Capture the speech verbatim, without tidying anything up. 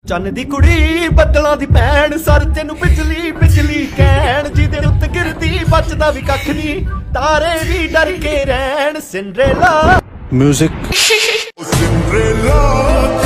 ਚੰਨ ਦੀ ਕੁੜੀ ਬੱਦਲਾਂ ਦੀ ਭੈਣ ਸਰ ਤੈਨੂੰ ਬਿਜਲੀ ਬਿਜਲੀ ਕਹਿਣ ਜਿਹਦੇ ਉੱਤੇ ਗਿਰਦੀ ਬਚਦਾ ਵੀ ਕੱਖ ਨਹੀਂ ਤਾਰੇ ਵੀ ਡਰ ਕੇ ਰਹਿਣ ਸਿੰਡਰੇਲਾ म्यूजिक सिंड्रेला